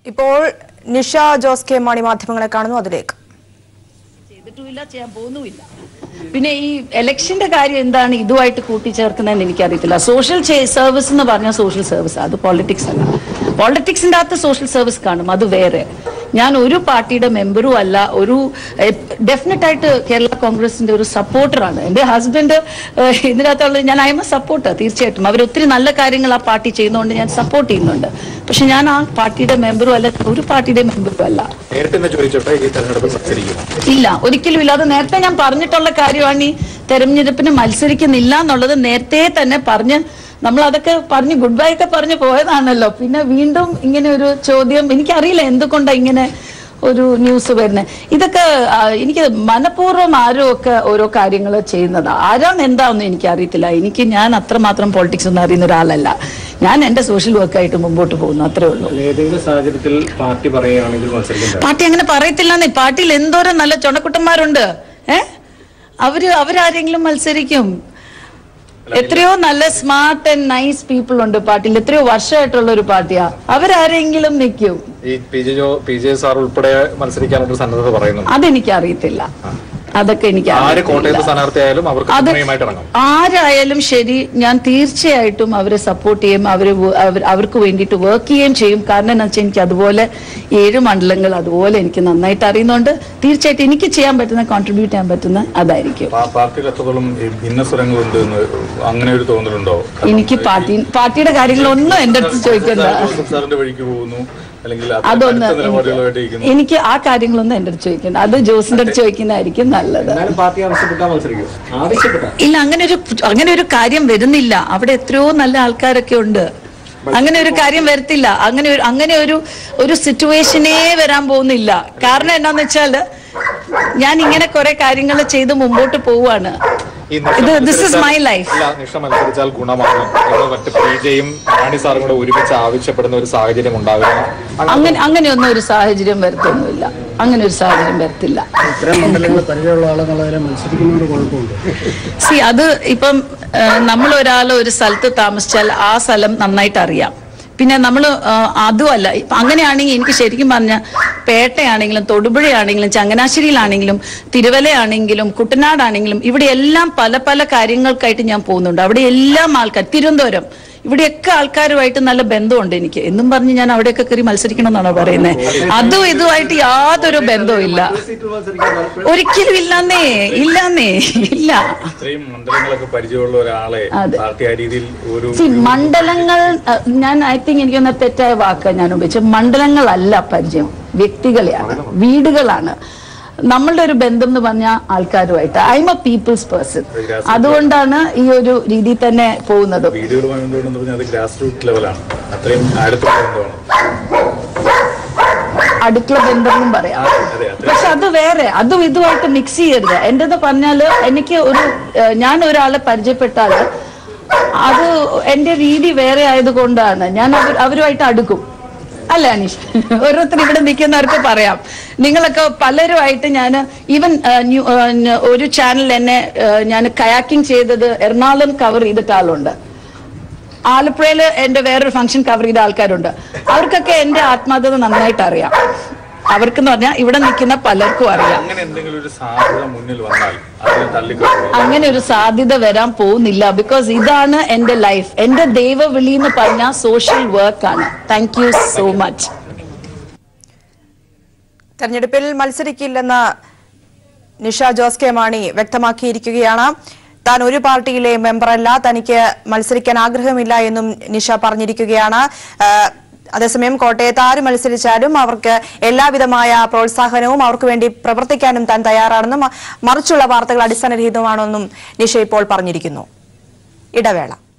ഇപ്പോൾ നിഷ ജോസ് കെ മാണി മാധ്യമങ്ങളെ കാണുന്നു, അതിലേക്ക്. പിന്നെ ഈ ഇലക്ഷന്റെ കാര്യം എന്താണ് ഇതുമായിട്ട് കൂട്ടിച്ചേർക്കുന്നതെന്ന് എനിക്കറിയത്തില്ല. സോഷ്യൽ സർവീസ് എന്ന് പറഞ്ഞാൽ സോഷ്യൽ സർവീസ്, അത് പോളിറ്റിക്സ് അല്ല. പോളിറ്റിക്സിന്റെ അകത്ത് സോഷ്യൽ സർവീസ് കാണും, അത് വേറെ. ഞാൻ ഒരു പാർട്ടിയുടെ മെമ്പറും അല്ല, ഒരു ഡെഫിനറ്റ് ആയിട്ട് കേരള കോൺഗ്രസിന്റെ ഒരു സപ്പോർട്ടറാണ്. എന്റെ ഹസ്ബൻഡ് ഇതിനകത്തുള്ള ഞാൻ ഐ എം എ സപ്പോർട്ടർ. തീർച്ചയായിട്ടും അവർ ഒത്തിരി നല്ല കാര്യങ്ങൾ ആ പാർട്ടി ചെയ്യുന്നതുകൊണ്ട് ഞാൻ സപ്പോർട്ട് ചെയ്യുന്നുണ്ട്. പക്ഷെ ഞാൻ ആ പാർട്ടിയുടെ മെമ്പറും അല്ല, ഒരു പാർട്ടിയുടെ മെമ്പറും അല്ല. ഇല്ല, ഒരിക്കലും ഇല്ല. അത് നേരത്തെ ഞാൻ പറഞ്ഞിട്ടുള്ള കാര്യമാണ്. ഈ തെരഞ്ഞെടുപ്പിന് മത്സരിക്കുന്നില്ല എന്നുള്ളത് നേരത്തെ തന്നെ പറഞ്ഞ് നമ്മൾ അതൊക്കെ പറഞ്ഞ് ഗുഡ് ബൈ ഒക്കെ പറഞ്ഞ് പോയതാണല്ലോ. പിന്നെ വീണ്ടും ഇങ്ങനെ ഒരു ചോദ്യം, എനിക്കറിയില്ല എന്തുകൊണ്ടാണ് ഇങ്ങനെ ഒരു ന്യൂസ് വരുന്നത്. ഇതൊക്കെ എനിക്ക് മനഃപൂർവ്വം ആരും ഒക്കെ ഓരോ കാര്യങ്ങൾ ചെയ്യുന്നതാ. ആരാണ് എന്താണെന്ന് എനിക്കറിയത്തില്ല. ഞാൻ അത്രമാത്രം പോളിറ്റിക്സ് ഒന്നും അറിയുന്ന ഒരാളല്ല. ഞാൻ എന്റെ സോഷ്യൽ വർക്കായിട്ട് മുമ്പോട്ട് പോകുന്നു, അത്രേ ഉള്ളൂ. പാർട്ടി അങ്ങനെ പറയത്തില്ലെന്നേ. പാർട്ടിയിൽ എന്തോരം നല്ല ചുണക്കുട്ടന്മാരുണ്ട്. അവരാരെങ്കിലും മത്സരിക്കും. എത്രയോ നല്ല സ്മാർട്ട് ആൻഡ് നൈസ് പീപ്പിൾ ഉണ്ട് പാർട്ടിയിൽ. എത്രയോ വർഷമായിട്ടുള്ള ഒരു പാർട്ടിയാ. അവരാരെങ്കിലും നിൽക്കും. അതെനിക്ക് അറിയത്തില്ല. അതൊക്കെ എനിക്ക് ആരായാലും ശരി, ഞാൻ തീർച്ചയായിട്ടും അവരെ സപ്പോർട്ട് ചെയ്യും. അവർക്ക് വേണ്ടിയിട്ട് വർക്ക് ചെയ്യുകയും ചെയ്യും. കാരണം എന്താ വെച്ചാൽ എനിക്ക് അതുപോലെ 7 മണ്ഡലങ്ങൾ അതുപോലെ എനിക്ക് നന്നായിട്ട് അറിയുന്നുണ്ട്. തീർച്ചയായിട്ടും എനിക്ക് ചെയ്യാൻ പറ്റുന്ന, കോൺട്രിബ്യൂട്ട് ചെയ്യാൻ പറ്റുന്ന അതായിരിക്കും. എനിക്ക് പാർട്ടിയുടെ കാര്യങ്ങളൊന്നും എന്റെ അടുത്ത് ചോദിക്കണ്ട. അതൊന്ന് എനിക്ക് ആ കാര്യങ്ങളൊന്നും എന്റെ അടുത്ത് ചോദിക്കണ്ട. അത് ജോസിന്റെ അടുത്ത് ചോദിക്കുന്നതായിരിക്കും നല്ലത്. ഇല്ല, അങ്ങനെ ഒരു കാര്യം വരുന്നില്ല. അവിടെ എത്രയോ നല്ല ആൾക്കാരൊക്കെ ഉണ്ട്. അങ്ങനെ ഒരു കാര്യം വരത്തില്ല. അങ്ങനെ ഒരു സിറ്റുവേഷനേ വരാൻ പോകുന്നില്ല. കാരണം എന്താന്ന് വെച്ചാല് ഞാൻ ഇങ്ങനെ കുറെ കാര്യങ്ങൾ ചെയ്ത് മുമ്പോട്ട് പോവാണ്. This is my life. അങ്ങനെയൊന്നും ഒരു സാഹചര്യം വരത്തൊന്നുമില്ല. അങ്ങനെ ഒരു സാഹചര്യം വരത്തില്ല. അത് ഇപ്പം നമ്മൾ ഒരു സ്ഥലത്ത് താമസിച്ചാൽ ആ സ്ഥലം നന്നായിട്ട് അറിയാം. പിന്നെ നമ്മൾ അതുമല്ല, അങ്ങനെയാണെങ്കിൽ എനിക്ക് ശരിക്കും പറഞ്ഞാൽ പേട്ടയാണെങ്കിലും തൊടുപുഴയാണെങ്കിലും ചങ്ങനാശ്ശേരിയിലാണെങ്കിലും തിരുവല്ലയാണെങ്കിലും കുട്ടനാടാണെങ്കിലും ഇവിടെ എല്ലാം പല പല കാര്യങ്ങൾക്കായിട്ട് ഞാൻ പോകുന്നുണ്ട്. അവിടെ എല്ലാം ആൾക്കാർ, തിരുവനന്തപുരം, ഇവിടെയൊക്കെ ആൾക്കാരുമായിട്ട് നല്ല ബന്ധമുണ്ട് എനിക്ക്. എന്നും പറഞ്ഞ് ഞാൻ അവിടെയൊക്കെ കയറി മത്സരിക്കണം എന്നാണോ പറയുന്നത്? അതും ഇതുമായിട്ട് യാതൊരു ബന്ധവും ഇല്ല. ഒരിക്കലും ഇല്ലാന്നേ. ഇല്ല. മണ്ഡലങ്ങൾ, ഞാൻ ഐ തിങ്ക് എനിക്കൊന്ന് തെറ്റായ വാക്ക് ഞാൻ ഉപയോഗിച്ചത്. മണ്ഡലങ്ങളല്ല പരിചയം, വ്യക്തികളെയാണ്, വീടുകളാണ്. നമ്മളുടെ ഒരു ബന്ധം എന്ന് പറഞ്ഞാൽ ആൾക്കാരുമായിട്ട്. I'm a people's person. അതുകൊണ്ടാണ് ഈ ഒരു രീതിയിൽ തന്നെ പോകുന്നത്. അടുക്കള ബന്ധം പറയാം. പക്ഷെ അത് വേറെ, അതും ഇതുമായിട്ട് മിക്സ് ചെയ്യരുത്. എന്റെന്ന് പറഞ്ഞാല് ഞാൻ ഒരാളെ പരിചയപ്പെട്ടാല് അത് എന്റെ രീതി വേറെ ആയതുകൊണ്ടാണ് ഞാൻ അവരുമായിട്ട് അടുക്കും. അല്ല അനീഷ്, ഓരോരുത്തർ ഇവിടെ നിൽക്കുന്നവർക്ക് പറയാം. നിങ്ങളൊക്കെ പലരുമായിട്ട് ഞാൻ ഈവൻ ഒരു ചാനൽ എന്നെ ഞാൻ കയാക്കിംഗ് ചെയ്തത് എറണാകുളം കവർ ചെയ്തിട്ട് ആളുണ്ട്. ആലപ്പുഴയിൽ എന്റെ വേറൊരു ഫംഗ്ഷൻ കവർ ചെയ്ത ആൾക്കാരുണ്ട്. അവർക്കൊക്കെ എന്റെ ആത്മാർത്ഥത നന്നായിട്ട് അറിയാം. അവർക്കെന്ന് പറഞ്ഞാൽ ഇവിടെ നിൽക്കുന്ന പലർക്കും അറിയാം. അങ്ങനെ ഒരു സാധ്യത വരാൻ പോകുന്നില്ല. ബിക്കോസ് ഇതാണ് എന്റെ ലൈഫ്. എന്റെ ദൈവവിളി എന്ന് പറഞ്ഞാൽ സോഷ്യൽ വർക്കാണ്. Thank you so much. തെരഞ്ഞെടുപ്പിൽ മത്സരിക്കില്ലെന്ന് നിഷ ജോസ് കെ മാണി വ്യക്തമാക്കിയിരിക്കുകയാണ്. താൻ ഒരു പാർട്ടിയിലെ മെമ്പറല്ല, തനിക്ക് മത്സരിക്കാൻ ആഗ്രഹമില്ല എന്നും നിഷ പറഞ്ഞിരിക്കുകയാണ്. അതേസമയം കോട്ടയത്ത് ആര് മത്സരിച്ചാലും അവർക്ക് എല്ലാവിധമായ പ്രോത്സാഹനവും അവർക്ക് വേണ്ടി പ്രവർത്തിക്കാനും താൻ തയ്യാറാണെന്നും മറിച്ചുള്ള വാർത്തകൾ അടിസ്ഥാനരഹിതമാണെന്നും നിഷ ഇപ്പോൾ പറഞ്ഞിരിക്കുന്നു. ഇടവേള.